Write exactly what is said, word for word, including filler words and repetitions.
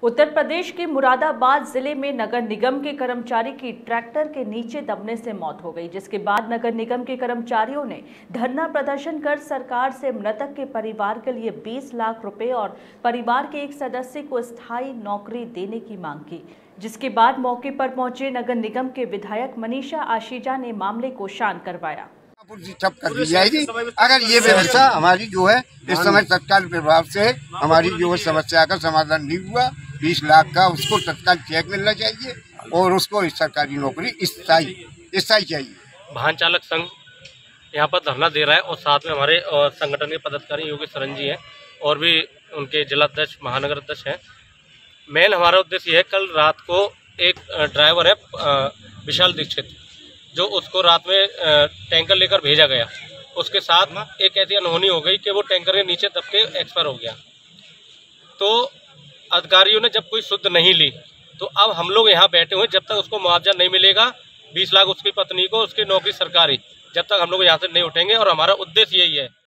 उत्तर प्रदेश के मुरादाबाद जिले में नगर निगम के कर्मचारी की ट्रैक्टर के नीचे दबने से मौत हो गई, जिसके बाद नगर निगम के कर्मचारियों ने धरना प्रदर्शन कर सरकार से मृतक के परिवार के लिए बीस लाख रुपए और परिवार के एक सदस्य को स्थायी नौकरी देने की मांग की। जिसके बाद मौके पर पहुंचे नगर निगम के विधायक मनीषा आशीजा ने मामले को शांत करवाया। ठप कर दी जाएगी अगर ये व्यवस्था हमारी जो है इस समय तत्काल प्रभाव से हमारी जो है समस्या का समाधान नहीं हुआ। बीस लाख का उसको तत्काल चेक मिलना चाहिए और उसको सरकारी नौकरी स्थायी स्थायी चाहिए। वाहन चालक संघ यहाँ पर धरना दे रहा है और साथ में हमारे संगठन के पदाधिकारी योगी सरन जी हैं और भी उनके जिलाध्यक्ष महानगर अध्यक्ष हैं। मेन हमारा उद्देश्य यह है, कल रात को एक ड्राइवर है विशाल दीक्षित, जो उसको रात में टैंकर लेकर भेजा गया, उसके साथ एक ऐसी अनहोनी हो गई कि वो टैंकर के नीचे दब के एक्सपायर हो गया। तो अधिकारियों ने जब कोई शुद्ध नहीं ली तो अब हम लोग यहाँ बैठे हुए, जब तक उसको मुआवजा नहीं मिलेगा बीस लाख उसकी पत्नी को, उसकी नौकरी सरकारी, जब तक हम लोग यहाँ से नहीं उठेंगे। और हमारा उद्देश्य यही है